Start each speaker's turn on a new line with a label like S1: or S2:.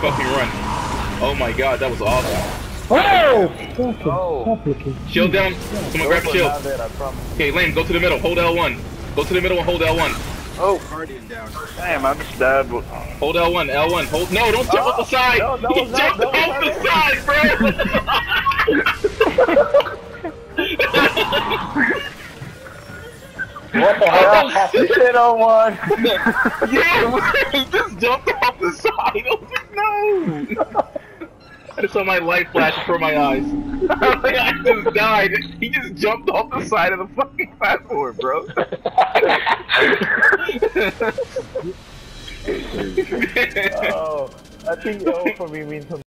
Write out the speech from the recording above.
S1: fucking run. Oh my god, that was awesome.
S2: Oh!
S1: Shield down. Someone grab a shield. Okay, Lane, go to the middle. Hold L1. Go to the middle and hold L1.
S3: Oh, Guardian down. Damn, I just died.
S1: Hold L1, L1. Hold. No, don't jump off the side.
S2: No,
S1: He jumped off the side, bro.
S2: What the hell? Hit on one.
S1: Yeah, he just jumped off the side. I was like, no. I just saw my light flash before my eyes. I just died. He just jumped off the side of the fucking platform, bro.
S2: Oh, I think O for me means